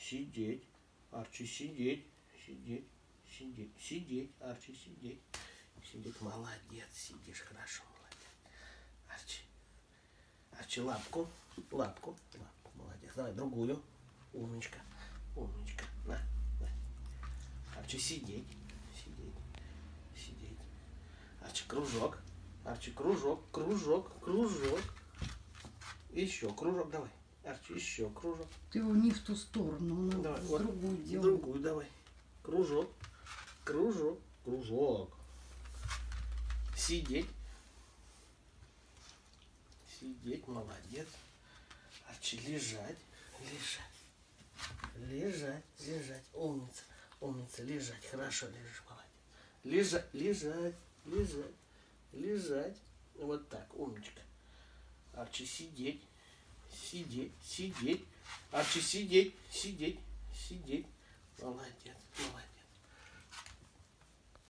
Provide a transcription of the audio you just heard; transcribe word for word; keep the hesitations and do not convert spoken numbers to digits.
сидеть. Арчи, сидеть, сидеть, сидеть, сидеть. Арчи, сидеть, сидеть. Молодец, сидишь, хорошо, молодец. Арчи, Арчи, лапку, лапку, лапку, молодец. Давай другую. Умничка, умничка. На, на. Арчи, сидеть, сидеть, сидеть. Арчи, кружок. Арчи, кружок, кружок, кружок. Еще кружок давай. Арчи, еще кружок. Ты его не в ту сторону, надо Давай, в вот, другую делать. другую давай. Кружок, кружок, кружок. Сидеть. Сидеть, молодец. Арчи, лежать, лежать. Лежать, лежать. Умница, умница, лежать. Хорошо лежишь, молодец. Лежать, лежать, лежать, лежать. Вот так, умничка. Арчи, сидеть, сидеть, сидеть. Арчи, сидеть, сидеть, сидеть. Молодец.